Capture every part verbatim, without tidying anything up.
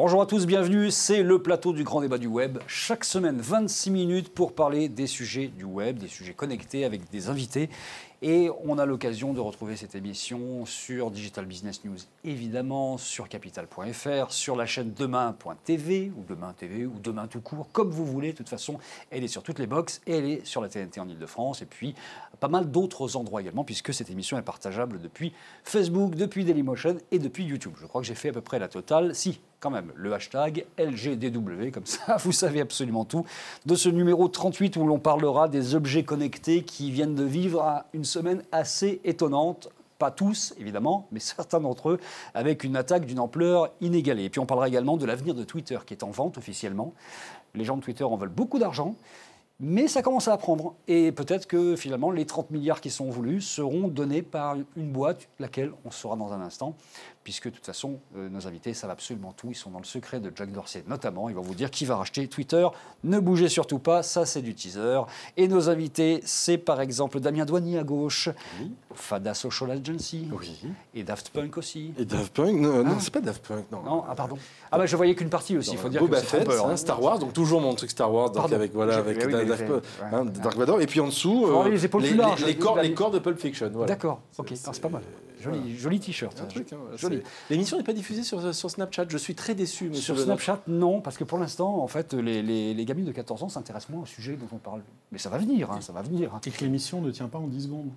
Bonjour à tous, bienvenue, c'est le plateau du grand débat du web. Chaque semaine, vingt-six minutes pour parler des sujets du web, des sujets connectés avec des invités. Et on a l'occasion de retrouver cette émission sur Digital Business News, évidemment, sur capital point F R, sur la chaîne demain point T V, ou Demain T V, ou Demain tout court, comme vous voulez. De toute façon, elle est sur toutes les box et elle est sur la T N T en Ile-de-France. Et puis, pas mal d'autres endroits également, puisque cette émission est partageable depuis Facebook, depuis Dailymotion et depuis YouTube. Je crois que j'ai fait à peu près la totale. Si, quand même, le hashtag L G D W, comme ça, vous savez absolument tout, de ce numéro trente-huit où l'on parlera des objets connectés qui viennent de vivre à une semaine assez étonnante. Pas tous, évidemment, mais certains d'entre eux, avec une attaque d'une ampleur inégalée. Et puis on parlera également de l'avenir de Twitter, qui est en vente officiellement. Les gens de Twitter en veulent beaucoup d'argent. Mais ça commence à apprendre. Et peut-être que finalement, les trente milliards qui sont voulus seront donnés par une boîte, laquelle on saura dans un instant. Puisque de toute façon, euh, nos invités savent absolument tout. Ils sont dans le secret de Jack Dorsey notamment. Ils vont vous dire qui va racheter Twitter. Ne bougez surtout pas, ça c'est du teaser. Et nos invités, c'est par exemple Damien Douanier à gauche, oui. Fada Social Agency, oui. Et Daft Punk aussi. Et Daft Punk Non, ah. non c'est pas Daft Punk. Non, non ah pardon. Ah bah je voyais qu'une partie aussi, il faut dire Boba que c'est Fett, trompeur, hein, Star Wars, donc toujours mon truc Star Wars, donc pardon. avec, voilà, avec oui, Dark, Dark, ouais, hein, Dark Vador. Et puis en dessous, euh, les, épaules les, plus larges, les, les, corps, les corps de Pulp Fiction. Voilà. D'accord, ok, c'est pas mal. Joli, voilà. Joli t-shirt. Un truc, hein, joli. L'émission n'est pas diffusée sur, sur Snapchat. Je suis très déçu. Sur Snapchat, non, parce que pour l'instant, en fait, les, les, les gamines de quatorze ans s'intéressent moins au sujet dont on parle. Mais ça va venir, hein, ça va venir. Et que l'émission ne tient pas en dix secondes.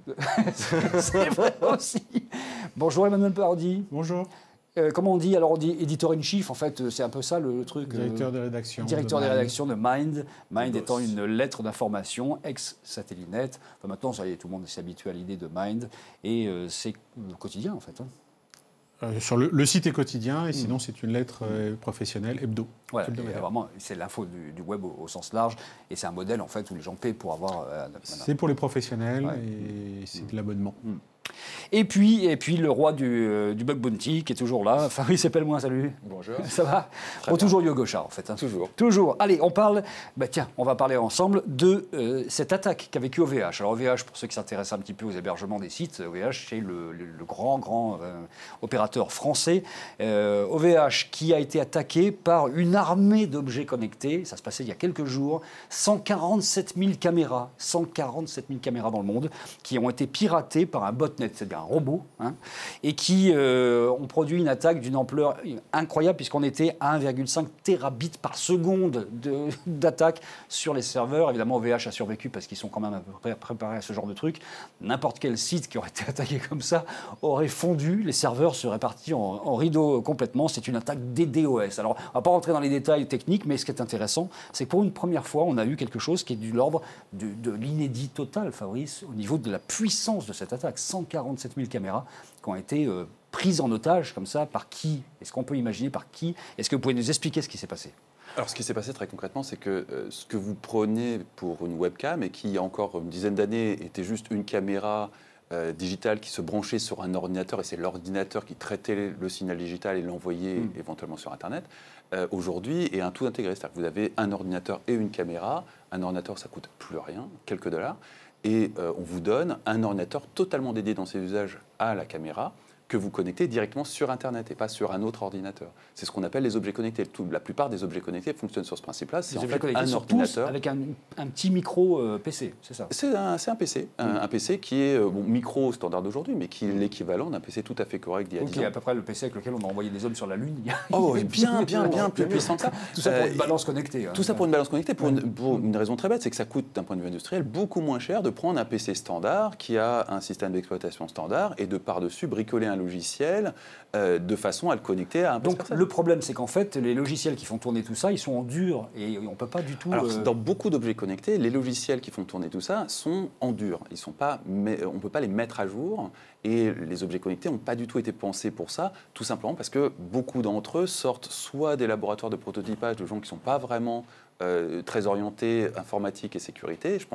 C'est vrai aussi. Bonjour Emmanuel Parodi. Bonjour. Euh, comment on dit? Alors on dit editor-in-chief, en fait, c'est un peu ça le, le truc. Directeur de rédaction. Directeur de des rédactions de Mind. Mind Le étant boss. une lettre d'information, ex-Satellinet. Enfin, maintenant, ça y est, tout le monde s'est habitué à l'idée de Mind. Et euh, c'est le quotidien, en fait. Hein. Euh, sur le, le site est quotidien, et sinon, mmh. c'est une lettre euh, professionnelle, hebdo. Voilà, vraiment, c'est l'info du, du web au, au sens large. Et c'est un modèle, en fait, où les gens paient pour avoir... Euh, c'est pour les professionnels, ouais. Et c'est mmh. de l'abonnement. Mmh. Et puis, et puis le roi du, euh, du bug bounty qui est toujours là. Fabrice Epelmoin, salut. Bonjour. Ça va? Bon, toujours Yo Gauchard en fait. Hein. Toujours. Toujours. Allez, on parle. Bah, tiens, on va parler ensemble de euh, cette attaque qu'a vécue O V H. Alors O V H, pour ceux qui s'intéressent un petit peu aux hébergements des sites, O V H c'est le, le, le grand grand euh, opérateur français. Euh, O V H qui a été attaqué par une armée d'objets connectés. Ça se passait il y a quelques jours. cent quarante-sept mille caméras, cent quarante-sept mille caméras dans le monde qui ont été piratées par un botnet, c'est-à-dire un robot, hein, et qui euh, ont produit une attaque d'une ampleur incroyable puisqu'on était à un virgule cinq terabits par seconde de, d'attaque sur les serveurs. Évidemment, O V H a survécu parce qu'ils sont quand même à peu près préparés à ce genre de truc. N'importe quel site qui aurait été attaqué comme ça aurait fondu, les serveurs seraient partis en, en rideau complètement. C'est une attaque des DDoS. Alors, on ne va pas rentrer dans les détails techniques, mais ce qui est intéressant, c'est que pour une première fois, on a eu quelque chose qui est de l'ordre de, de l'inédit total, Fabrice, au niveau de la puissance de cette attaque. cent quarante-sept mille caméras qui ont été euh, prises en otage comme ça. Par qui? Est-ce qu'on peut imaginer par qui? Est-ce que vous pouvez nous expliquer ce qui s'est passé? Alors, ce qui s'est passé très concrètement, c'est que euh, ce que vous prenez pour une webcam et qui, il y a encore une dizaine d'années, était juste une caméra euh, digitale qui se branchait sur un ordinateur et c'est l'ordinateur qui traitait le signal digital et l'envoyait mmh. éventuellement sur Internet, euh, aujourd'hui est un tout intégré. C'est-à-dire que vous avez un ordinateur et une caméra. Un ordinateur, ça coûte plus rien, quelques dollars. Et euh, on vous donne un ordinateur totalement dédié dans ses usages à la caméra que vous connectez directement sur Internet et pas sur un autre ordinateur. C'est ce qu'on appelle les objets connectés. Tout, la plupart des objets connectés fonctionnent sur ce principe-là. C'est en fait un ordinateur avec un, un petit micro euh, P C, c'est ça? C'est un, c'est un P C, un, mmh. un P C qui est bon, micro standard d'aujourd'hui, mais qui est l'équivalent d'un P C tout à fait correct d'il y a dix ans. Qui est à peu près le P C avec lequel on a envoyé des hommes sur la Lune. Oh, bien, bien, bien plus puissant que ça. Tout ça pour euh, une balance connectée. Hein. Tout ça pour une balance connectée, pour, une, pour une raison très bête, c'est que ça coûte, d'un point de vue industriel, beaucoup moins cher de prendre un P C standard qui a un système d'exploitation standard et de par-dessus bricoler un logiciel euh, de façon à le connecter à un P C. Donc le problème, c'est qu'en fait, les logiciels qui font tourner tout ça, ils sont en dur et on ne peut pas du tout... Alors, euh... dans beaucoup d'objets connectés, les logiciels qui font tourner tout ça sont en dur. Ils sont pas, mais on ne peut pas les mettre à jour et les objets connectés n'ont pas du tout été pensés pour ça, tout simplement parce que beaucoup d'entre eux sortent soit des laboratoires de prototypage de gens qui ne sont pas vraiment euh, très orientés informatique et sécurité. Je pense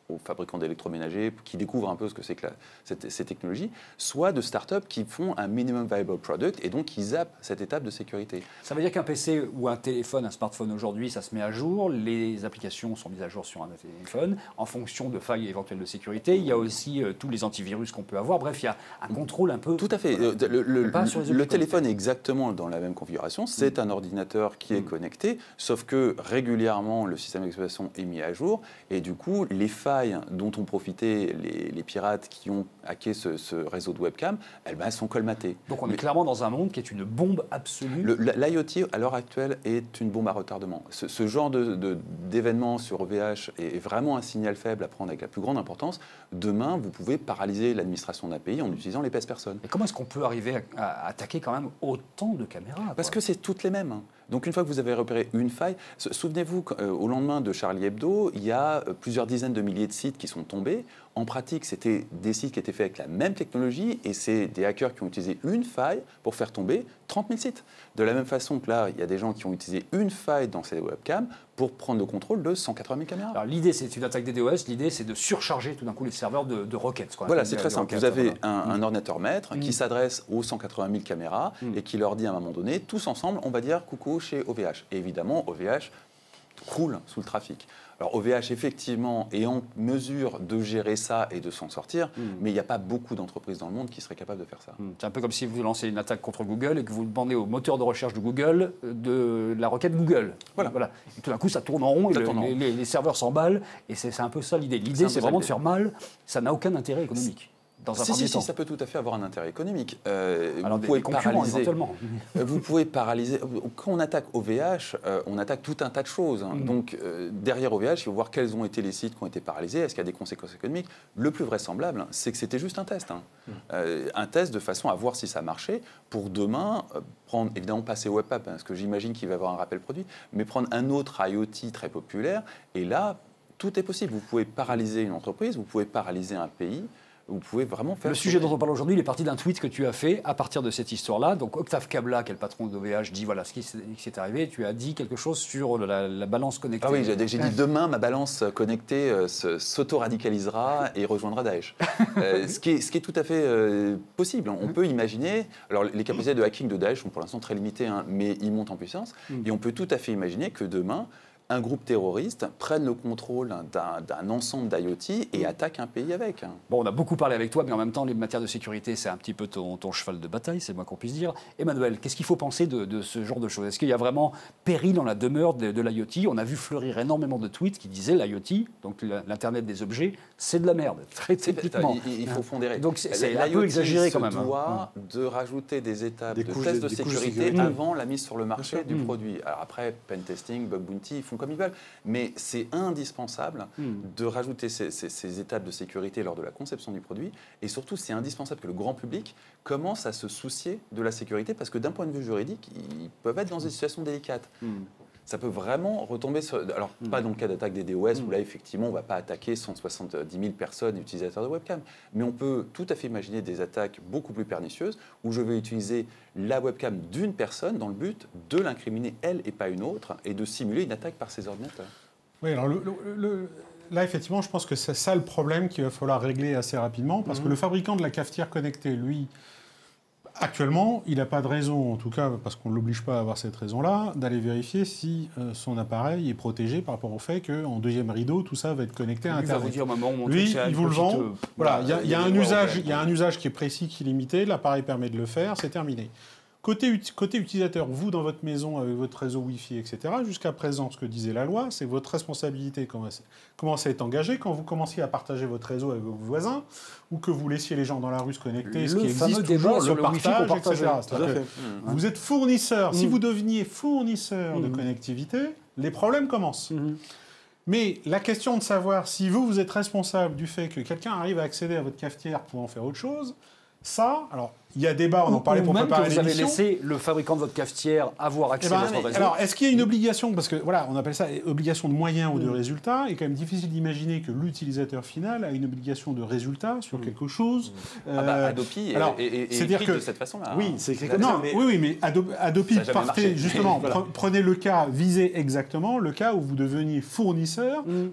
aux fabricants d'électroménagers qui découvrent un peu ce que c'est que la, cette, ces technologies, soit de startups qui font un minimum viable product et donc qui zappent cette étape de sécurité. Ça veut dire qu'un P C ou un téléphone, un smartphone aujourd'hui, ça se met à jour, les applications sont mises à jour sur un téléphone en fonction de failles éventuelles de sécurité. Il y a aussi euh, tous les antivirus qu'on peut avoir. Bref, il y a un contrôle un peu... Tout à fait. Voilà. Le, le, Mais pas sur les le objets téléphone est exactement dans la même configuration. C'est un ordinateur qui est connecté, sauf que régulièrement, le système d'exploitation est mis à jour. Et du coup, les failles dont ont profité les, les pirates qui ont hacké ce, ce réseau de webcam, elles, ben, elles sont colmatées. Donc on est Mais clairement dans un monde qui est une bombe absolue. l'IoT, à l'heure actuelle, est une bombe à retardement. Ce, ce genre de, de, d'événement sur O V H est vraiment un signal faible à prendre avec la plus grande importance. Demain, vous pouvez paralyser l'administration d'un pays en utilisant les pèse-personnes. Et comment est-ce qu'on peut arriver à, à attaquer quand même autant de caméras, quoi? Parce que c'est toutes les mêmes. Donc une fois que vous avez repéré une faille, souvenez-vous qu'au lendemain de Charlie Hebdo, il y a plusieurs dizaines de milliers de sites qui sont tombés. En pratique, c'était des sites qui étaient faits avec la même technologie et c'est des hackers qui ont utilisé une faille pour faire tomber trente mille sites. De la même façon que là, il y a des gens qui ont utilisé une faille dans ces webcams pour prendre le contrôle de cent quatre-vingt mille caméras. Alors l'idée, c'est une attaque des DDoS. L'idée, c'est de surcharger tout d'un coup les serveurs de, de requêtes. Voilà, c'est très simple. Requêtes, vous avez voilà. un, un ordinateur maître Mm. qui s'adresse aux cent quatre-vingt mille caméras Mm. et qui leur dit à un moment donné, tous ensemble, on va dire coucou chez O V H. Et évidemment, O V H roule sous le trafic. Alors O V H, effectivement, est en mesure de gérer ça et de s'en sortir, Mm. mais il n'y a pas beaucoup d'entreprises dans le monde qui seraient capables de faire ça. C'est un peu comme si vous lancez une attaque contre Google et que vous demandez au moteur de recherche de Google de la requête Google. Voilà. voilà. Et tout d'un coup, ça tourne en rond et Ça le- tourne en les, rond. les- les serveurs s'emballent. Et c'est c'est un peu ça l'idée. C'est un L'idée, peu c'est ça vraiment de l'idée. faire mal. Ça n'a aucun intérêt économique. Dans un Si, premier si, temps. si, ça peut tout à fait avoir un intérêt économique. Euh, Alors, vous des, pouvez des concurrents, paralyser. éventuellement. Vous pouvez paralyser. Quand on attaque O V H, euh, on attaque tout un tas de choses. hein. Mm. Donc, euh, derrière O V H, il faut voir quels ont été les sites qui ont été paralysés. Est-ce qu'il y a des conséquences économiques? Le plus vraisemblable, c'est que c'était juste un test. hein. Mm. Euh, un test de façon à voir si ça marchait. Pour demain, euh, prendre, évidemment, pas ces webapps, parce que j'imagine qu'il va y avoir un rappel produit, mais prendre un autre IoT très populaire. Et là, tout est possible. Vous pouvez paralyser une entreprise, vous pouvez paralyser un pays. Vous pouvez vraiment faire... Le sujet dont on parle aujourd'hui, il est parti d'un tweet que tu as fait à partir de cette histoire-là. Donc Octave Kabla, qui est le patron d'O V H, dit voilà ce qui s'est qui s'est arrivé. Tu as dit quelque chose sur la, la balance connectée. Ah oui, j'ai j'ai dit demain, ma balance connectée euh, se- s'auto-radicalisera et rejoindra Daesh. Euh, ce, qui est, ce qui est tout à fait euh, possible. On peut imaginer, alors les capacités de hacking de Daesh sont pour l'instant très limitées, hein, mais ils montent en puissance. Mm. Et on peut tout à fait imaginer que demain, un groupe terroriste prenne le contrôle d'un d'un ensemble d'IoT et attaque un pays avec. hein. Bon, on a beaucoup parlé avec toi, mais en même temps, les matières de sécurité, c'est un petit peu ton, ton cheval de bataille, c'est le moins qu'on puisse dire. Emmanuel, qu'est-ce qu'il faut penser de, de ce genre de choses? Est-ce qu'il y a vraiment péril dans la demeure de, de l'IoT? On a vu fleurir énormément de tweets qui disaient l'IoT, donc l'Internet des objets, c'est de la merde, très techniquement. Il, il faut fondérer. Donc c'est- c'est un L'IoT peu exagéré quand même, se hein. doit de rajouter des étapes Des de couches tests de- de des couches de sécurité sécurité. avant la mise sur le marché sûr. du Mm. produit. Alors après, pen testing, bug bounty, ils font comme ils veulent. Mais c'est indispensable Mm. de rajouter ces, ces- ces étapes de sécurité lors de la conception du produit. Et surtout, c'est indispensable que le grand public commence à se soucier de la sécurité parce que d'un point de vue juridique, ils peuvent être dans des situations délicates. Mm. Ça peut vraiment retomber sur... Alors, pas dans le cas d'attaque des DOS, Mm. où là, effectivement, on ne va pas attaquer cent soixante-dix mille personnes utilisateurs de webcam. Mais on peut tout à fait imaginer des attaques beaucoup plus pernicieuses, où je vais utiliser la webcam d'une personne dans le but de l'incriminer, elle, et pas une autre, et de simuler une attaque par ses ordinateurs. Oui, alors le- le- le- là, effectivement, je pense que c'est ça le problème qu'il va falloir régler assez rapidement, parce que le fabricant de la cafetière connectée, lui, actuellement, il n'a pas de raison, en tout cas, parce qu'on ne l'oblige pas à avoir cette raison-là, d'aller vérifier si euh, son appareil est protégé par rapport au fait qu'en deuxième rideau, tout ça va être connecté à Lui va Internet. vous dire, maman, mon Lui, truc, c'est il une vous le petite, vend. euh, Voilà, il y a, il y a des un lois usage, européennes. il y a un usage qui est précis, qui est limité. L'appareil permet de le faire, c'est terminé. Côté, ut- côté utilisateur, vous, dans votre maison, avec votre réseau Wi-Fi, et cetera, jusqu'à présent, ce que disait la loi, c'est votre responsabilité commence, commence à être engagée quand vous commenciez à partager votre réseau avec vos voisins ou que vous laissiez les gens dans la rue se connecter, ce Le qui fameux existe débat toujours, sur le le Wi-Fi qu'on partage, et partageait. cetera. Tout à C'est-à-dire fait. que Vous êtes fournisseur. Si Mm. vous deveniez fournisseur de Mm. connectivité, les problèmes commencent. Mhm. Mais la question de savoir si vous, vous êtes responsable du fait que quelqu'un arrive à accéder à votre cafetière pour en faire autre chose, ça, alors, il y a débat, on en parlait Ou pour même que préparer vous avez l'émission. laissé le fabricant de votre cafetière avoir Eh accès ben, à votre réseau. alors, est-ce qu'il y a une obligation, parce que voilà, on appelle ça obligation de moyens ou de Mm. résultats, et quand même difficile d'imaginer que l'utilisateur final a une obligation de résultat sur Mm. quelque chose. Ah bah, euh, Adopi est, alors, est- est- est c'est-à-dire écrit que- de cette façon-là. Oui, hein. c'est écrit Vous comme avez- ça. Non, mais- oui, oui, mais Adobe, Adopi, Ça a jamais partez marché. justement, Voilà. pre- prenez le cas, visez exactement le cas où vous deveniez fournisseur. Mm.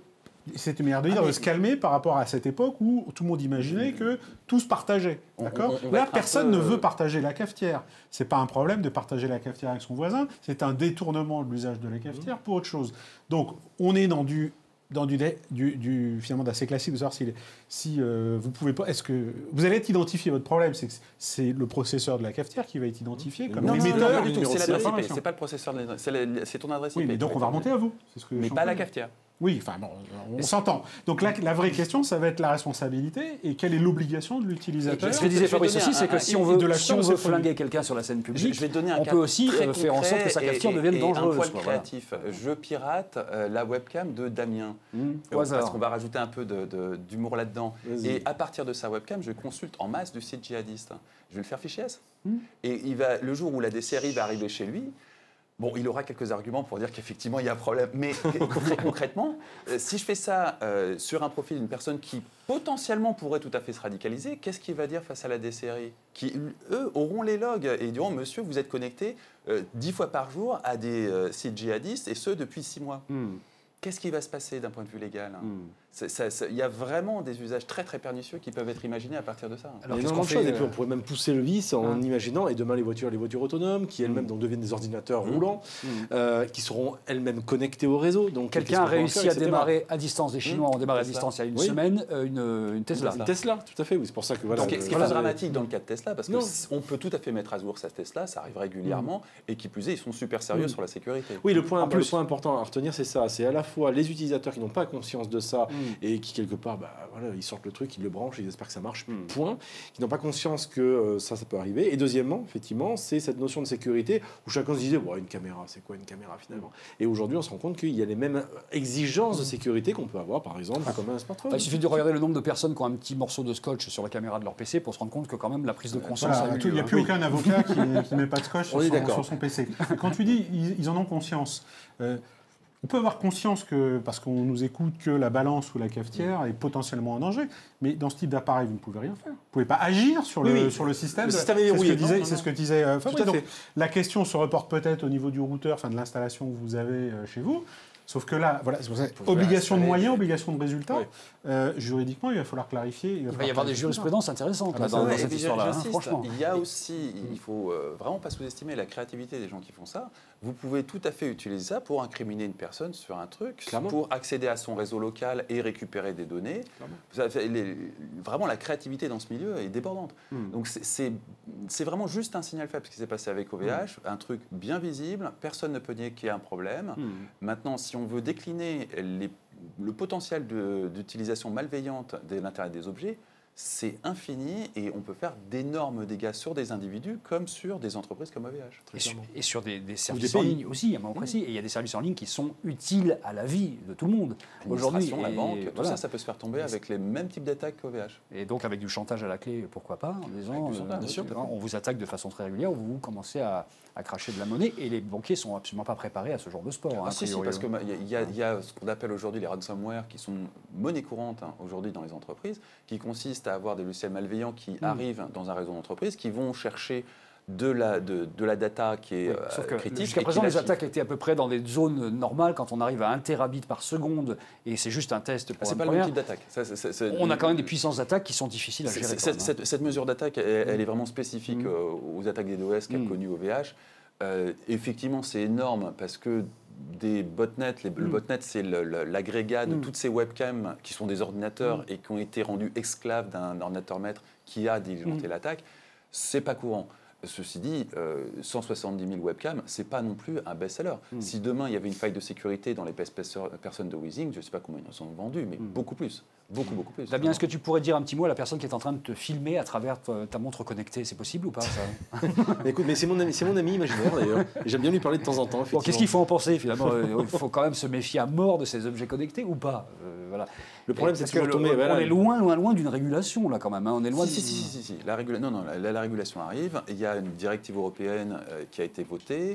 c'était une manière de dire Ah, mais- de se calmer par rapport à cette époque où tout le monde imaginait que tout se partageait. On- D'accord on- on va Là, être un personne peu- ne veut partager la cafetière. C'est pas un problème de partager la cafetière avec son voisin, c'est un détournement de l'usage de la cafetière pour autre chose. Donc, on est dans du dans du, du, du finalement d'assez classique de savoir si, si euh, vous pouvez pas. Est-ce que vous allez être identifié? Votre problème, c'est que c'est le processeur de la cafetière qui va être identifié comme Non, non, non, l'émetteur. non, pas du tout, numéro de c'est série. l'adresse I P, Information. c'est pas le processeur, de la- c'est la- c'est ton adresse I P. Oui, mais donc on va remonter à vous. C'est ce que je Mais suis en pas train la de dire. cafetière. Oui, enfin bon, on s'entend. Donc là, la vraie question, ça va être la responsabilité et quelle est l'obligation de l'utilisateur. Ce que disait Je vais Fabrice donner aussi, un- c'est que un- si on et veut, de si l'action on de veut ces produits. flinguer quelqu'un sur la scène Je, publique, je vais te donner un on cas peut aussi très euh, faire en sorte que sa concret cafetière et- devienne et dangereuse. Un poil quoi, voilà. créatif. Je pirate euh, la webcam de Damien. Mmh, au Parce hasard. qu'on va rajouter un peu de- de- d'humour là-dedans. Vas-y. Et à partir de sa webcam, je consulte en masse du site djihadiste. Je vais le faire fichier S. Mmh. Et il va, le jour où la D C R I va arriver chez lui, bon, il aura quelques arguments pour dire qu'effectivement, il y a un problème. Mais très concrètement, euh, si je fais ça euh, sur un profil d'une personne qui potentiellement pourrait tout à fait se radicaliser, qu'est-ce qu'il va dire face à la D C R I? Qui, eux, auront les logs et diront, monsieur, vous êtes connecté euh, dix fois par jour à des euh, sites djihadistes, et ce, depuis six mois. Mmh. Qu'est-ce qui va se passer d'un point de vue légal? Mmh. C'est- ça- ça- Il y a vraiment des usages très très pernicieux qui peuvent être imaginés à partir de ça. Alors, Il y a qu'est-ce énormément qu'on de choses. fait, Et puis euh, on pourrait même pousser le vice en Hein. imaginant, et demain les voitures, les voitures autonomes, qui elles-mêmes Mm. donc deviennent des ordinateurs Mm. roulants, Mmh. euh, qui seront elles-mêmes connectés au réseau. Donc Quelqu'un a qu'est-ce qu'on va en réussi faire, à et cetera. démarrer à distance, des Chinois ont démarré à Tesla. distance il y a une Oui. semaine, euh, une, une Tesla. Une Tesla, tout à fait. Oui, c'est pour ça que voilà. Ce qui est, ce qui est euh, pas voilà, dramatique dans le cas de Tesla, parce Non. qu'on peut tout à fait mettre à jour sa Tesla, ça arrive régulièrement, et qui plus est, ils sont super sérieux Mm. sur la sécurité. Oui, le point, En le plus. point important à retenir, c'est ça. C'est à la fois les utilisateurs qui n'ont pas conscience de ça Mmh. et qui, quelque part, bah, voilà, ils sortent le truc, ils le branchent, ils espèrent que ça marche, Mm. point. Qui n'ont pas conscience que euh, ça, ça peut arriver. Et deuxièmement, effectivement, c'est cette notion de sécurité où chacun se disait, ouais, une caméra, c'est quoi une caméra finalement? Et aujourd'hui, on se rend compte qu'il y a les mêmes exigences de sécurité qu'on peut avoir, par exemple, comme un smartphone. Bah, il suffit de regarder le nombre de personnes qui ont un petit morceau de scotch sur la caméra de leur P C pour se rendre compte que quand même la prise de conscience Voilà, a eu tout- il n'y a lieu, plus hein. aucun avocat qui ne met pas de scotch sur On est son, d'accord. sur son P C. Quand tu dis ils, ils en ont conscience, euh, on peut avoir conscience que, parce qu'on nous écoute, que la balance ou la cafetière est potentiellement en danger, mais dans ce type d'appareil, vous ne pouvez rien faire. Vous ne pouvez pas agir sur, Oui, le, oui. sur le système. Le système est C'est ce que verrouillé. disait, Non, c'est non, ce que disait euh, Fabrice. Tout à Donc, fait. la question se reporte peut-être au niveau du routeur, enfin de l'installation que vous avez euh, chez vous. Sauf que là, voilà, c'est pour ça, pouvez obligation de installer- moyens, obligation de résultats. Ouais. Euh, juridiquement, il va falloir clarifier. Il va y falloir avoir des clarifier jurisprudences intéressantes Ah là, bah dans, ça, dans ouais, cette et histoire-là, hein, j'insiste, franchement. il y a aussi, il faut euh, vraiment pas sous-estimer la créativité des gens qui font ça. Vous pouvez tout à fait utiliser ça pour incriminer une personne sur un truc, Clairement. pour accéder à son réseau local et récupérer des données. Ça fait- les- vraiment, la créativité dans ce milieu est débordante. Hmm. Donc c'est- c'est c'est vraiment juste un signal faible ce qui s'est passé avec O V H, un truc bien visible, personne ne peut nier qu'il y a un problème. Hmm. Maintenant, si on veut décliner les- le potentiel de- d'utilisation malveillante de l'Internet des objets, c'est infini et on peut faire d'énormes dégâts sur des individus comme sur des entreprises comme O V H. Et sur, et sur des, des services des en pays. ligne aussi, à un moment précis. Et il y a des services en ligne qui sont utiles à la vie de tout le monde. Aujourd'hui, L'administration, la et banque, tout voilà. ça, ça peut se faire tomber avec les mêmes types d'attaques qu'O V H. Et donc avec du chantage à la clé, pourquoi pas, en disant, Avec du chantage, euh, bien sûr. on vous attaque de façon très régulière, vous commencez à, à cracher de la monnaie, et les banquiers sont absolument pas préparés à ce genre de sport. hein, Ah, a si, si, priori. parce qu'il y, a- y a ce qu'on appelle aujourd'hui les ransomware qui sont monnaie courante hein, aujourd'hui dans les entreprises, qui consistent à avoir des logiciels malveillants qui Mm. arrivent dans un réseau d'entreprise, qui vont chercher de la, de, de la data qui est Oui, euh, sauf que critique. jusqu'à et présent, qui les la attaques étaient à peu près dans des zones normales, quand on arrive à un térabit par seconde, et c'est juste un test pour Ah, c'est une pas le même première. type d'attaque. Ça, c'est- c'est- c'est- On a quand même des puissances d'attaque qui sont difficiles à C'est- gérer. c'est- quand même, hein. cette, cette mesure d'attaque, elle, elle est vraiment spécifique Mm. euh, aux attaques des DOS qu'a Mm. connues O V H. Euh, effectivement, c'est énorme parce que des botnets, les- le Mm. botnet, c'est le- le- l'agrégat de Mm. toutes ces webcams qui sont des ordinateurs Mm. et qui ont été rendus esclaves d'un ordinateur maître qui a diligenté Mm. l'attaque. C'est pas courant. Ceci dit, euh, cent soixante-dix mille webcams, c'est pas non plus un best-seller. Mm. Si demain il y avait une faille de sécurité dans les pers- personnes de Weezing, je ne sais pas combien ils en sont vendus, mais Mm. beaucoup plus. Beaucoup, beaucoup plus. Damien, est-ce que tu pourrais dire un petit mot à la personne qui est en train de te filmer à travers ta, ta montre connectée? C'est possible ou pas ça Mais écoute, mais c'est mon ami, c'est mon ami imaginaire d'ailleurs. Et j'aime bien lui parler de temps en temps. Bon, effectivement. qu'est-ce qu'il faut en penser finalement? Euh, Il faut quand même se méfier à mort de ces objets connectés ou pas? Euh, voilà. Le problème, c'est Parce toujours que tomber. le- voilà. On est loin, loin, loin d'une régulation là quand même. hein. On est loin. Si, de- si, si, si, si. La, régula- non, non, la, la régulation arrive. Il y a une directive européenne euh, qui a été votée.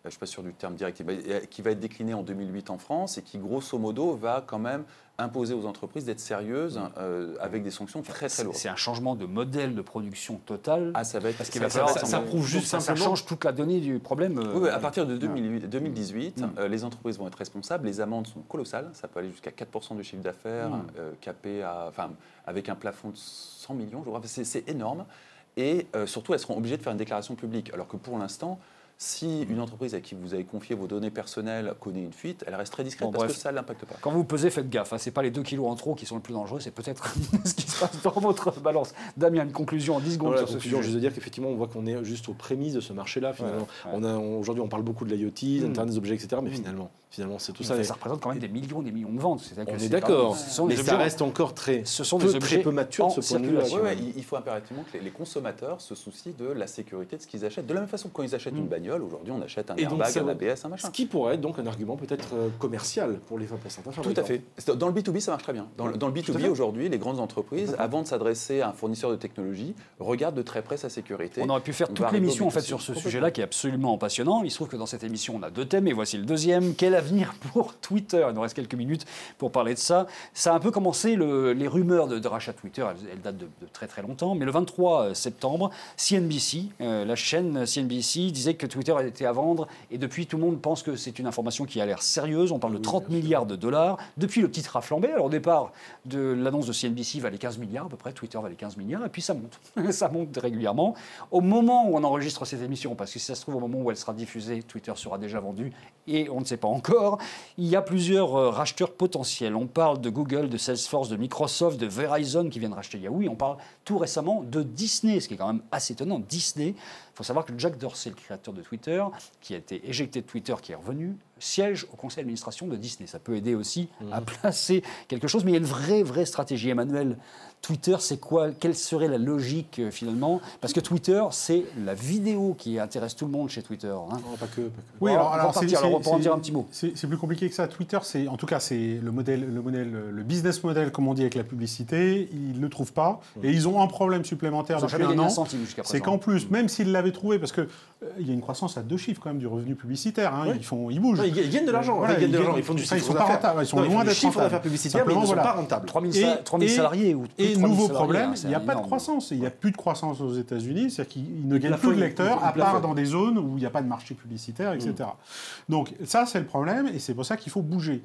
je ne suis pas sûr du terme direct, qui va être décliné en deux mille huit en France et qui, grosso modo, va quand même imposer aux entreprises d'être sérieuses euh, avec des sanctions très très lourdes. C'est un changement de modèle de production total. Ah, ça va être... Parce qu'il ça, va falloir... ça, ça prouve juste ça, simplement... Ça change toute la donnée du problème. Oui, oui, à partir de deux mille huit, deux mille dix-huit, mmh. euh, les entreprises vont être responsables. Les amendes sont colossales. Ça peut aller jusqu'à quatre pour cent du chiffre d'affaires, mmh. euh, capé à... Enfin, avec un plafond de cent millions, je crois. C'est, c'est énorme. Et euh, surtout, elles seront obligées de faire une déclaration publique. Alors que pour l'instant... Si une entreprise à qui vous avez confié vos données personnelles connaît une fuite, elle reste très discrète bon, parce bref. que ça ne l'impacte pas. Quand vous pesez, faites gaffe. Hein. Ce n'est pas les deux kilos en trop qui sont le plus dangereux, c'est peut-être ce qui se passe dans votre balance. Damien, une conclusion en dix secondes voilà, sur ce conclusion, sujet. Je veux dire qu'effectivement, on voit qu'on est juste aux prémices de ce marché-là. Finalement, ouais, ouais. On a, on, aujourd'hui, on parle beaucoup de l'IoT, mmh. Internet des objets, et cetera. Mais mmh. finalement, finalement, c'est tout mais ça. Ça représente quand même des millions, des millions de ventes. C'est-à-dire on est d'accord, mais ça reste encore très, ce sont peu, des objets très peu mature de ce point de vue-là. Ouais, ouais, il faut impérativement que les consommateurs se soucient de la sécurité de ce qu'ils achètent. De la même façon que quand ils achètent mmh. une bagnole, aujourd'hui, on achète un et airbag, ça, un A B S, un machin. Ce qui pourrait être donc un argument peut-être euh, commercial pour les pour certains fabricants. Tout à fait. Dans le B deux B, ça marche très bien. Dans, dans le B deux B, aujourd'hui, les grandes entreprises, avant de s'adresser à un fournisseur de technologie, regardent de très près sa sécurité. On aurait pu faire toute l'émission en fait sur ce sujet-là qui est absolument passionnant. Il se trouve que dans cette émission, on a deux thèmes et voici le deuxième. Quel avenir pour Twitter? Il nous reste quelques minutes pour parler de ça. Ça a un peu commencé le, les rumeurs de, de rachat de Twitter. Elles, elles datent de, de très très longtemps. Mais le vingt-trois septembre, C N B C, euh, la chaîne C N B C, disait que Twitter était à vendre et depuis tout le monde pense que c'est une information qui a l'air sérieuse. On parle de trente milliards de dollars. Depuis, le titre a flambé. Alors, au départ de l'annonce de C N B C, valait quinze milliards à peu près. Twitter valait quinze milliards. Et puis, ça monte. ça monte régulièrement. Au moment où on enregistre cette émission, parce que si ça se trouve, au moment où elle sera diffusée, Twitter sera déjà vendu et on ne sait pas encore, il y a plusieurs euh, racheteurs potentiels. On parle de Google, de Salesforce, de Microsoft, de Verizon qui viennent racheter Yahoo. Et on parle tout récemment de Disney, ce qui est quand même assez étonnant. Disney, il faut savoir que Jack Dorsey, le créateur de Twitter, qui a été éjecté de Twitter, qui est revenu, siège au conseil d'administration de Disney. Ça peut aider aussi mmh. à placer quelque chose, mais il y a une vraie, vraie stratégie. Emmanuel, Twitter, c'est quoi? Quelle serait la logique euh, finalement? Parce que Twitter, c'est la vidéo qui intéresse tout le monde chez Twitter. Hein. Non, pas que, pas que. Oui, alors, alors, partir, c'est, alors on peut en c'est, dire un petit mot. C'est, c'est plus compliqué que ça. Twitter, c'est, en tout cas, c'est le modèle, le modèle, le business model, comme on dit avec la publicité. Ils ne le trouvent pas. Mmh. Et ils ont un problème supplémentaire depuis un an. C'est qu'en plus, même s'ils l'avaient trouvé, parce qu'il euh, y a une croissance à deux chiffres quand même du revenu publicitaire. Hein, oui. Ils font, ils bougent. Ouais, ils gagnent de l'argent. Voilà, ils gagnent de l'argent. Ils font du ça, chiffre d'affaires. d'affaires. Ils sont loin d'être chiffre d'affaires publicitaire, mais ils ne sont pas rentables. trois mille salariés ou Et nouveau problème, il n'y a énorme. pas de croissance. Il n'y a plus de croissance aux États-Unis, c'est-à-dire qu'ils ne gagnent La plus de folie, lecteurs, à la part folie. dans des zones où il n'y a pas de marché publicitaire, et cetera. Mmh. Donc ça, c'est le problème, et c'est pour ça qu'il faut bouger.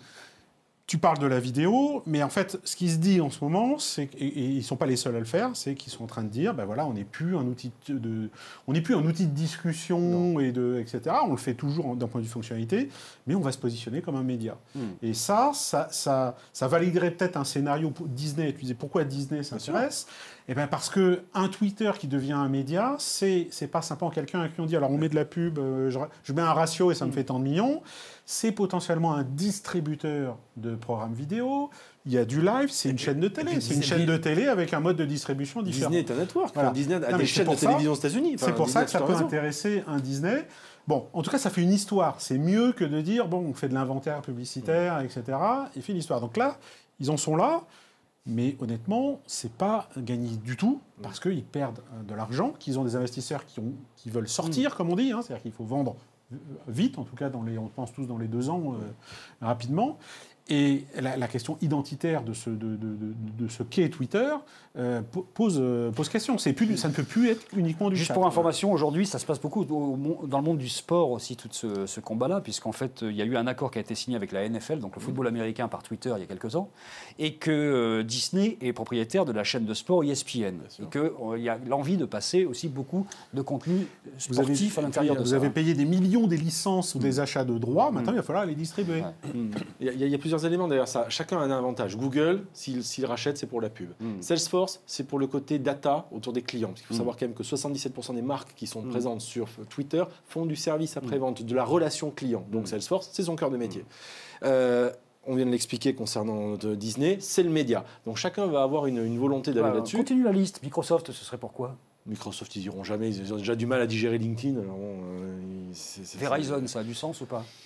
Tu parles de la vidéo, mais en fait, ce qui se dit en ce moment, c'est et, et ils ne sont pas les seuls à le faire, c'est qu'ils sont en train de dire, ben voilà, on n'est plus un outil de, on n'est plus un outil de discussion et de, et cetera. On le fait toujours d'un point de vue fonctionnalité, mais on va se positionner comme un média. Mm. Et ça, ça, ça, ça validerait peut-être un scénario pour Disney. Tu disais pourquoi Disney s'intéresse? Eh ben parce que un Twitter qui devient un média, c'est c'est pas simplement quelqu'un à qui on dit, alors on met de la pub, euh, je, je mets un ratio et ça mm. me fait tant de millions. C'est potentiellement un distributeur de programmes vidéo. Il y a du live, c'est une chaîne de télé. C'est une chaîne de télé avec un mode de distribution différent. Disney est un network. Voilà. Disney a non, des chaînes de télévision aux États-Unis. Enfin, c'est pour Disney ça que ça peut raison. intéresser un Disney. Bon, en tout cas, ça fait une histoire. C'est mieux que de dire, bon, on fait de l'inventaire publicitaire, mmh. et cetera. Et fait une histoire. Donc là, ils en sont là. Mais honnêtement, c'est pas gagné du tout parce qu'ils perdent de l'argent, qu'ils ont des investisseurs qui, ont, qui veulent sortir, mmh. comme on dit. Hein, c'est-à-dire qu'il faut vendre vite, en tout cas, dans les, on pense tous dans les deux ans, euh, rapidement. Et la, la question identitaire de ce, de, de, de, de ce qu'est Twitter euh, pose, euh, pose question. C'est plus, ça ne peut plus être uniquement du Juste chat. pour information, aujourd'hui, ça se passe beaucoup au, dans le monde du sport aussi, tout ce, ce combat-là, puisqu'en fait, il y a eu un accord qui a été signé avec la N F L, donc le football américain, par Twitter, il y a quelques ans, et que euh, Disney est propriétaire de la chaîne de sport E S P N, et qu'il euh, y a l'envie de passer aussi beaucoup de contenu sportif à l'intérieur de vous ça. Vous avez payé des millions des licences ou mmh. des achats de droits, maintenant mmh. il va falloir les distribuer. Ouais. Mmh. Il, y a, il y a plusieurs éléments derrière ça. Chacun a un avantage. Google, s'il, s'il rachète, c'est pour la pub. Mm. Salesforce, c'est pour le côté data autour des clients. Parce qu'il faut mm. savoir quand même que soixante-dix-sept pour cent des marques qui sont mm. présentes sur Twitter font du service après-vente, de la relation client. Donc mm. Salesforce, c'est son cœur de métier. Mm. Euh, on vient de l'expliquer concernant Disney, c'est le média. Donc chacun va avoir une, une volonté d'aller voilà, là-dessus. Continue la liste. Microsoft, ce serait pourquoi? Microsoft, ils iront jamais. Ils ont déjà du mal à digérer LinkedIn. Alors bon, euh, c'est, c'est, Verizon, ça a du sens ou pas?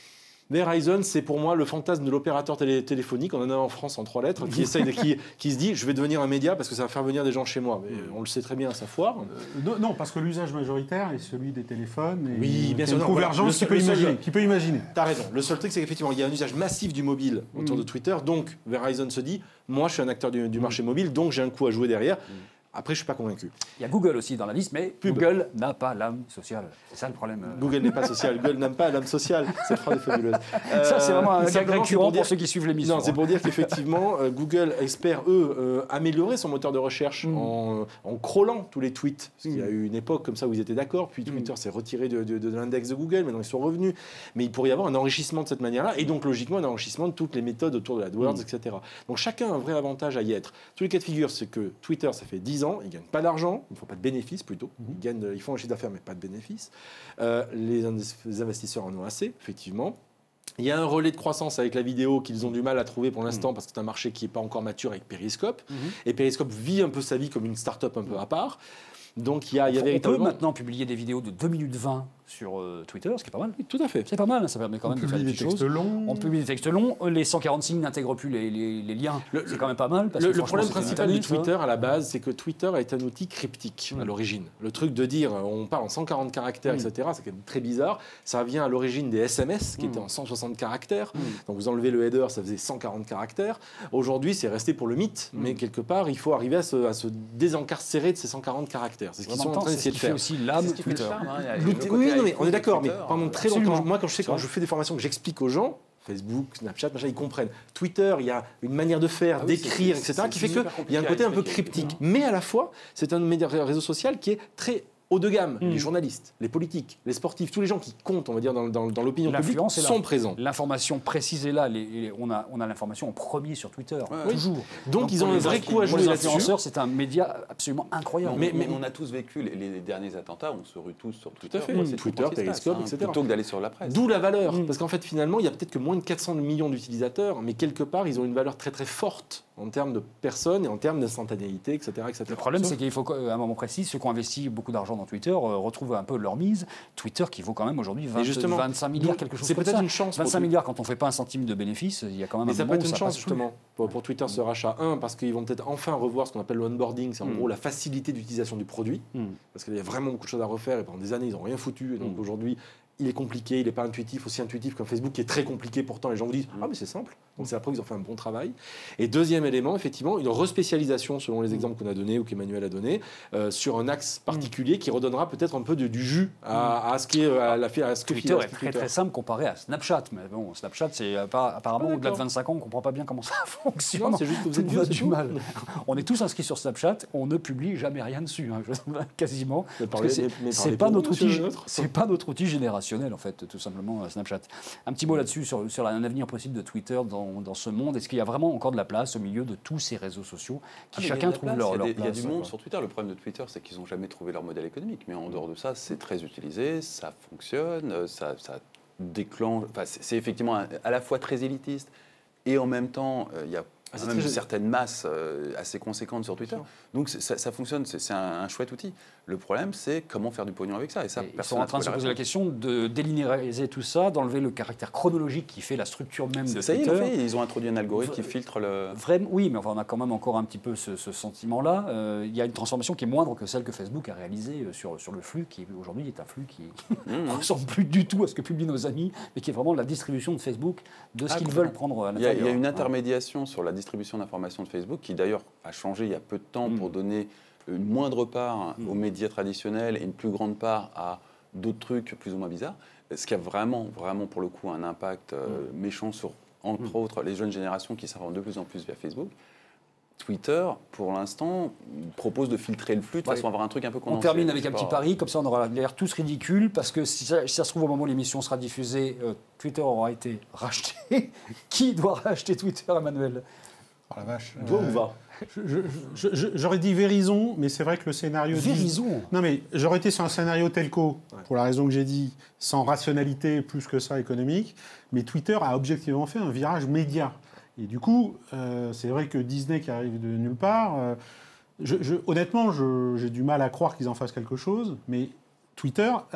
Verizon, c'est pour moi le fantasme de l'opérateur télé téléphonique, on en a en France en trois lettres, qui essaye de, qui, qui se dit je vais devenir un média parce que ça va faire venir des gens chez moi. Mais on le sait très bien, ça foire. Euh, non, non, parce que l'usage majoritaire est celui des téléphones. Et Oui, bien sûr. Une non, convergence voilà, qui, le peut seul- imaginer, qui peut imaginer. T'as raison. Le seul truc, c'est qu'effectivement, il y a un usage massif du mobile autour Mm. de Twitter. Donc, Verizon se dit, moi, je suis un acteur du, du marché mobile, donc j'ai un coup à jouer derrière. Après, je suis pas convaincu. Il y a Google aussi dans la liste, mais Pub. Google n'a pas l'âme sociale. C'est ça le problème. euh. Google n'est pas social. Google n'aime pas l'âme sociale. Cette phrase est fabuleuse. Ça, c'est vraiment un Euh, gag simplement, c'est récurrent pour pour, dire- ceux qui suivent l'émission. Non, c'est pour dire qu'effectivement, euh, Google espère, eux, euh, améliorer son moteur de recherche Mm. en, en crawlant tous les tweets. Parce qu'il y a Mm. eu une époque comme ça où ils étaient d'accord, puis Twitter Mm. s'est retiré de, de- de l'index de Google, maintenant ils sont revenus. Mais il pourrait y avoir un enrichissement de cette manière-là, et donc logiquement un enrichissement de toutes les méthodes autour de l'AdWords, Mm. et cetera. Donc chacun a un vrai avantage à y être. Tous les cas de figure, c'est que Twitter, ça fait dix ans, ils ne gagnent pas d'argent, ils ne font pas de bénéfices plutôt. Ils, gagnent, ils font un chiffre d'affaires, mais pas de bénéfices. Euh, les, indes- les investisseurs en ont assez, effectivement. Il y a un relais de croissance avec la vidéo qu'ils ont du mal à trouver pour l'instant parce que c'est un marché qui n'est pas encore mature avec Periscope. Mhm. Et Periscope vit un peu sa vie comme une start-up un peu à part. Donc il y a, il y a On peut véritablement... maintenant publier des vidéos de deux minutes vingt sur euh, Twitter, ce qui est pas mal. Oui, tout à fait. C'est pas mal, ça permet quand On même de faire publie des des petites textes choses. longs. On publie des textes longs. Les cent quarante signes n'intègrent plus les, les- les liens. Le- C'est quand même pas mal. Parce Le, que le franchement, problème c'est principal de instantané, ça. Twitter à la base, c'est que Twitter est un outil cryptique à Mm. l'origine. Le truc de dire on parle en cent quarante caractères, Mm. et cetera, c'est quand même très bizarre. Ça vient à l'origine des S M S qui Mm. étaient en cent soixante caractères. Mm. Donc vous enlevez le header, ça faisait cent quarante caractères. Aujourd'hui, c'est resté pour le mythe, Mm. mais quelque part, il faut arriver à se, à se désencarcérer de ces cent quarante caractères. C'est ce qu'ils En sont même en temps, train c'est ce d'essayer de qui fait faire. aussi l'âme C'est ce qui fait le Twitter. charme, hein. Il y a le L'outil- côté oui, non, mais iPhone on est de d'accord, mais Twitter, pendant euh, très longtemps, absolument. moi, quand je, sais, quand je fais des formations, que j'explique aux gens, Facebook, Snapchat, machin, ils comprennent. Twitter, il y a une manière de faire, Ah oui, d'écrire, c'est- et cetera, c'est- qui c'est fait super qu'il y a un compliqué côté à un peu expliquer. cryptique. Mais à la fois, c'est un média- réseau social qui est très haut de gamme. Mm. Les journalistes, les politiques, les sportifs, tous les gens qui comptent, on va dire, dans, dans- dans l'opinion publique, L'influence est là. sont présents. L'information précise est là. Les- les- on a, on a l'information en premier sur Twitter, Ouais. toujours. Donc, ils pour ont un les vrai inf- coup à pour jouer les là-dessus. influenceurs, c'est un média absolument incroyable. Mais- Mais, mais- on a tous vécu les, les derniers attentats, on se rue tous sur Twitter. à fait. Ouais, c'est Twitter, tout ce qui se passe, Periscope, hein, et cetera. Plutôt que d'aller sur la presse. D'où la valeur. Mm. Parce qu'en fait, finalement, il y a peut-être que moins de quatre cents millions d'utilisateurs, mais quelque part, ils ont une valeur très très forte en termes de personnes et en termes d'instantanéité, et cetera, et cetera. Le problème, c'est qu'il faut qu'à un moment précis, ceux qui ont investi beaucoup d'argent dans Twitter euh, retrouvent un peu leur mise. Twitter qui vaut quand même aujourd'hui vingt, Et justement, vingt-cinq milliards, donc, quelque chose c'est comme peut-être ça. une chance pour vingt-cinq tout- milliards, quand on ne fait pas un centime de bénéfice, il y a quand même Mais un ça peut moment être où une ça chance passe plus. justement pour, pour Twitter ce rachat. Un, parce qu'ils vont peut-être enfin revoir ce qu'on appelle le onboarding, c'est en Mm. gros la facilité d'utilisation du produit, Mm. parce qu'il y a vraiment beaucoup de choses à refaire et pendant des années ils n'ont rien foutu. Et donc Mm. aujourd'hui il est compliqué, il n'est pas intuitif, aussi intuitif qu'un Facebook qui est très compliqué. Pourtant les gens vous disent ah mais c'est simple. Donc c'est après qu'ils ont fait un bon travail. Et deuxième élément, effectivement, une respécialisation selon les exemples qu'on a donnés ou qu'Emmanuel a donné euh, sur un axe particulier qui redonnera peut-être un peu de- du jus à, à ce qui est à la à ce que Twitter à est ce que très Twitter. très simple comparé à Snapchat. Mais bon, Snapchat, c'est appa- apparemment Ah, au-delà de d'accord. vingt-cinq ans, on ne comprend pas bien comment ça fonctionne. Non, c'est juste que vous Tout êtes le vieux, monde a c'est du tout. mal. On est tous inscrits sur Snapchat, on ne publie jamais rien dessus, hein, je- quasiment. Mais Parce parlez- que c'est- mais- mais c'est parlez pas pour notre vous, outil, monsieur le nôtre. c'est pas notre outil générationnel en fait, tout simplement euh, Snapchat. Un petit mot là-dessus sur, sur un avenir possible de Twitter dans, dans ce monde. Est-ce qu'il y a vraiment encore de la place au milieu de tous ces réseaux sociaux qui Ah, mais chacun il y a de la trouve place, leur, il y a leur des- place? Il y a du monde quoi. sur Twitter. Le problème de Twitter, c'est qu'ils n'ont jamais trouvé leur modèle économique. Mais en dehors de ça, c'est très utilisé, ça fonctionne, euh, ça, ça déclenche. Enfin, c'est c'est effectivement un- à la fois très élitiste et en même temps, euh, il y a Ah, c'est quand même très- une certaine masse euh, assez conséquente sur Twitter. Donc c'est- ça, ça fonctionne, c'est c'est un, un chouette outil. Le problème, c'est comment faire du pognon avec ça. Et ça, Et ils sont personne en n'a train de se trouvé poser la réponse. question de délinéariser tout ça, d'enlever le caractère chronologique qui fait la structure même de Ça y est, Twitter. ils l'ont fait, ils ont introduit un algorithme V- qui filtre le. Vraiment, oui, mais enfin, on a quand même encore un petit peu ce, ce sentiment-là. Euh, il y a une transformation qui est moindre que celle que Facebook a réalisée euh, sur, sur le flux, qui aujourd'hui est un flux qui ne Mmh. ressemble plus du tout à ce que publient nos amis, mais qui est vraiment la distribution de Facebook de ce Ah, qu'ils complètement. veulent prendre à Il y, a, il y a l'intérieur. une intermédiation sur la distribution d'informations de Facebook qui d'ailleurs a changé il y a peu de temps Mm. pour donner une moindre part Mm. aux médias traditionnels et une plus grande part à d'autres trucs plus ou moins bizarres. Ce qui a vraiment, vraiment pour le coup un impact euh, méchant sur, entre Mm. autres, les jeunes générations qui s'informent de plus en plus via Facebook. Twitter, pour l'instant, propose de filtrer le flux de Ouais. façon à avoir un truc un peu condensé. On termine avec un C'est petit pas- pari, comme ça on aura l'air tous ridicules, parce que si ça, si ça se trouve au moment où l'émission sera diffusée, euh, Twitter aura été racheté. Qui doit racheter Twitter, Emmanuel? Oh la vache. Doit Euh, ou va je- je- je- je- J'aurais dit Verizon, mais c'est vrai que le scénario dit- Verizon. Non, mais j'aurais été sur un scénario telco, pour la raison que j'ai dit, sans rationalité plus que ça économique. Mais Twitter a objectivement fait un virage média. Et du coup, euh, c'est vrai que Disney qui arrive de nulle part, euh, je- je- honnêtement, je- j'ai du mal à croire qu'ils en fassent quelque chose. Mais Twitter a,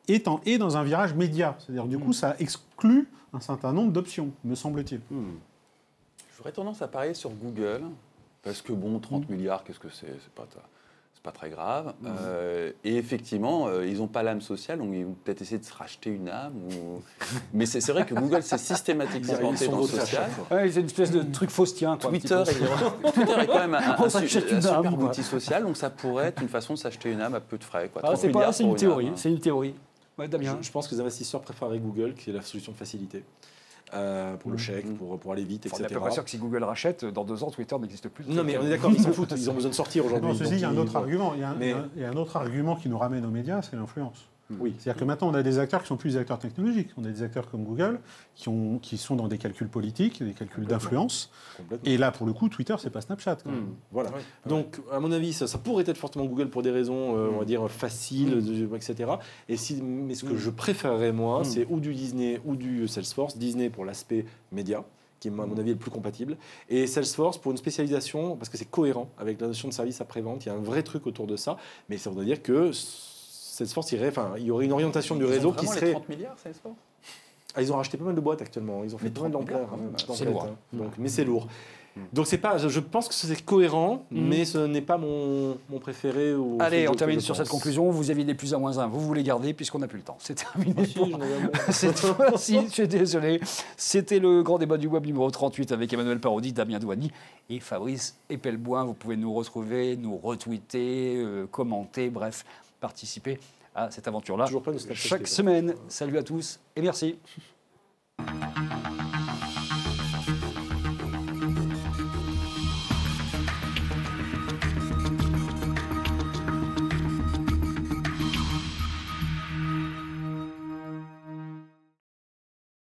est, en, est dans un virage média. C'est-à-dire, du coup, ça exclut un certain nombre d'options, me semble-t-il. Hmm. J'aurais tendance à parier sur Google, parce que bon, trente milliards, qu'est-ce que c'est? C'est pas, c'est pas très grave. Mmh. Euh, et effectivement, euh, ils n'ont pas l'âme sociale, donc ils vont peut-être essayer de se racheter une âme. Ou... Mais c'est, c'est vrai que Google, c'est systématiquement planté dans le social. Ouais, c'est une espèce de truc faustien. Quoi, Twitter, est, Twitter est quand même un, un, un, su, un super âme, outil social, donc ça pourrait être une façon de s'acheter une âme à peu de frais. Quoi. Ah, c'est, pas, c'est une, une théorie. Âme, c'est une théorie. Ouais, Damien. Je, je pense que les investisseurs préfèrent Google, qui est la solution de facilité. Euh, pour le chèque, mmh. pour, pour aller vite, enfin, et cetera. On est à peu près sûr que si Google rachète, dans deux ans, Twitter n'existe plus. Non, mais on est d'accord, ils s'en foutent, ils ont besoin de sortir aujourd'hui. Non, ceci, il y a un autre ils... argument. Il y a un, mais... il y a un autre argument qui nous ramène aux médias, c'est l'influence. Oui. C'est-à-dire que maintenant, on a des acteurs qui ne sont plus des acteurs technologiques. On a des acteurs comme Google qui, ont, qui sont dans des calculs politiques, des calculs d'influence. Et là, pour le coup, Twitter, c'est pas Snapchat. Quand même. Mmh. Voilà. Ouais. Donc, à mon avis, ça, ça pourrait être fortement Google pour des raisons, euh, mmh. on va dire, faciles, mmh. et cetera. Et si, mais ce que mmh. je préférerais, moi, mmh. c'est ou du Disney ou du Salesforce. Disney pour l'aspect média, qui, à mon avis, est le plus compatible. Et Salesforce pour une spécialisation, parce que c'est cohérent avec la notion de service après-vente. Il y a un vrai truc autour de ça. Mais ça voudrait dire que Salesforce irait, enfin, il y aurait une orientation ils du réseau qui serait. serait. Les trente milliards, Salesforce. Ah, ils ont racheté pas mal de boîtes actuellement. Ils ont fait pas mal d'ampleur. Hein, c'est lourd. Hein. Donc, mais c'est lourd. Donc c'est pas, je pense que c'est cohérent, mmh. mais ce n'est pas mon, mon préféré. Au Allez, on termine sur cette conclusion. Vous aviez des plus à moins un. Vous vous les gardez puisqu'on n'a plus le temps. C'est terminé. Ah, si, pour... Cette fois-ci, je suis désolé. C'était le grand débat du web numéro trente-huit avec Emmanuel Parodi, Damien Douani et Fabrice Epelboin. Vous pouvez nous retrouver, nous retweeter, euh, commenter, bref, participer à cette aventure-là chaque semaine. Salut à tous et merci.